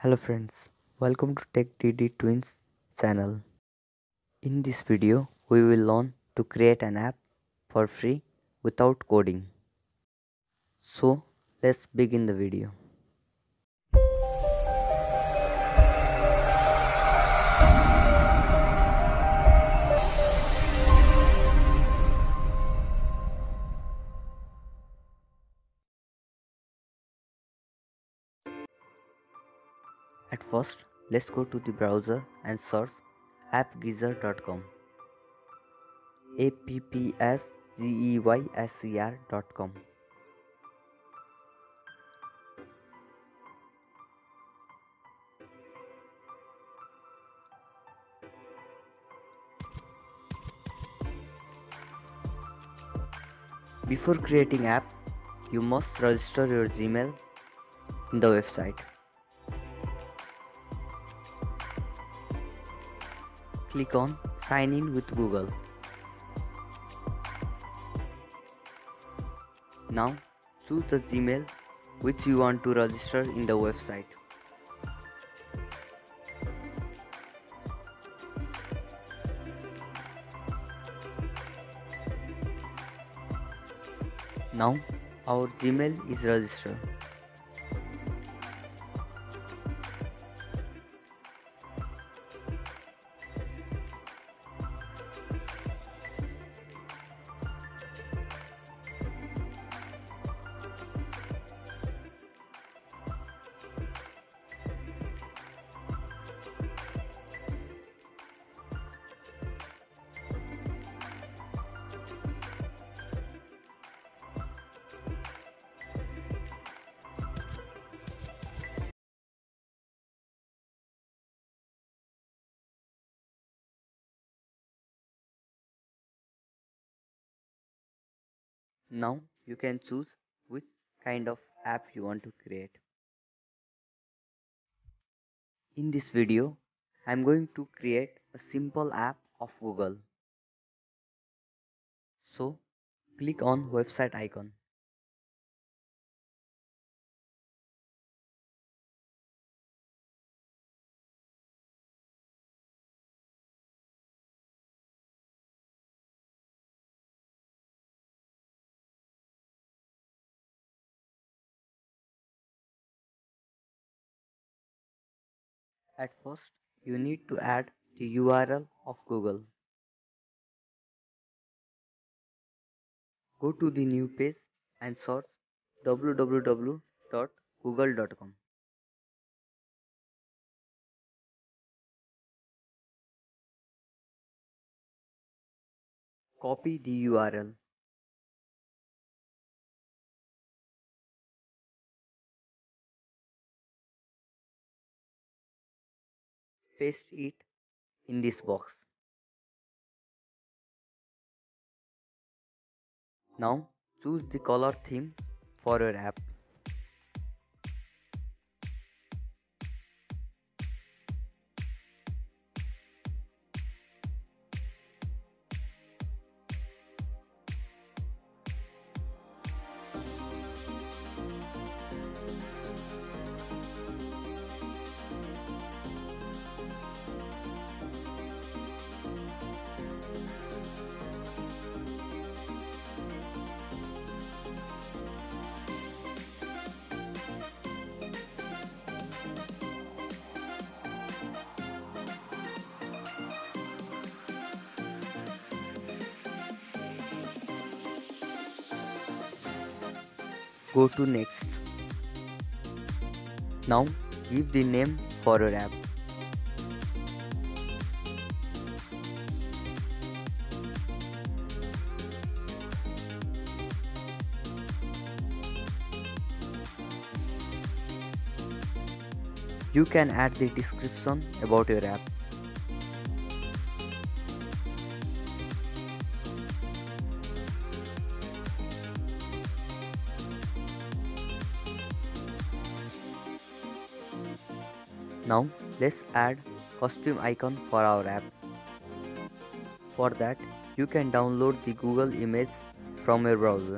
Hello friends, welcome to TechDD Twins channel. In this video, we will learn to create an app for free without coding. So, let's begin the video. At first, let's go to the browser and search appgeyser.com. appsgeyser.com. Before creating app, you must register your Gmail in the website. Click on Sign in with Google. Now choose the Gmail which you want to register in the website. Now our Gmail is registered. Now you can choose which kind of app you want to create. In this video, I am going to create a simple app of Google. So click on website icon. At first, you need to add the URL of Google. Go to the new page and search www.google.com. Copy the URL. Paste it in this box. Now choose the color theme for your app. Go to next. Now give the name for your app. You can add the description about your app. Now let's add costume icon for our app. For that, you can download the Google image from your browser.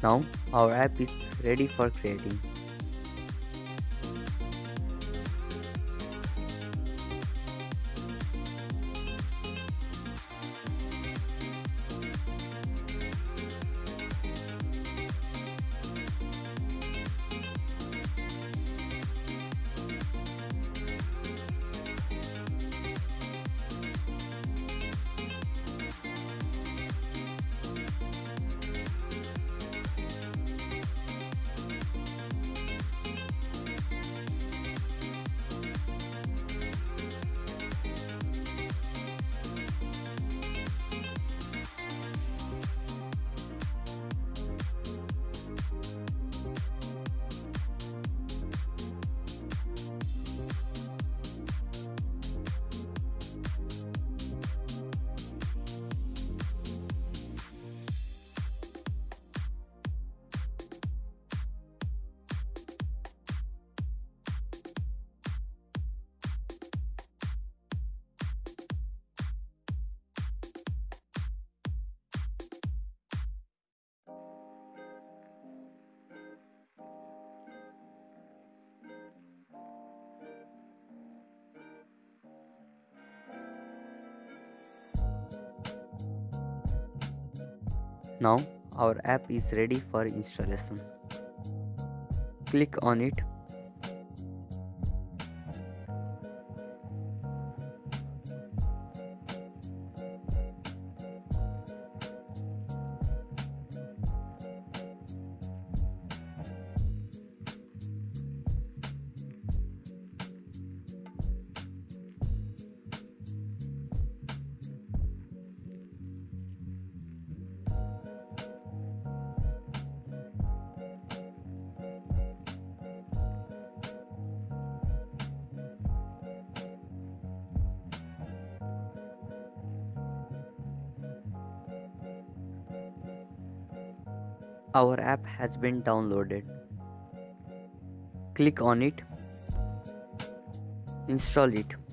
Now our app is ready for creating. Now our app is ready for installation. Click on it. Our app has been downloaded. Click on it. Install it.